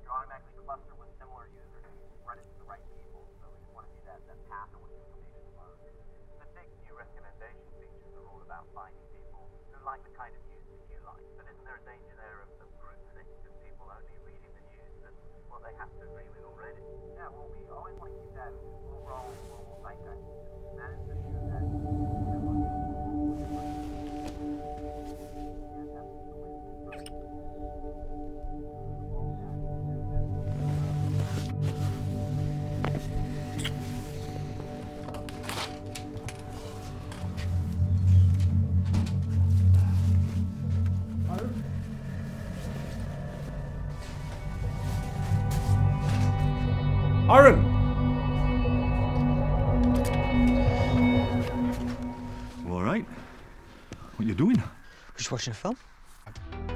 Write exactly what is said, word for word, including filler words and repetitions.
you automatically cluster with similar users and spread it to the right people. So we just want to do that, that path in which information flows. The six new recommendation features are all about finding people who like the kind of news that you like. But isn't there a danger there of, of groupthink, of people only reading the news that, well, they have to agree with already? Yeah, well, we always want to keep that overall global zeitgeist. That is the issue that, you know, Aaron! You all right? What you doing? Just watching a film.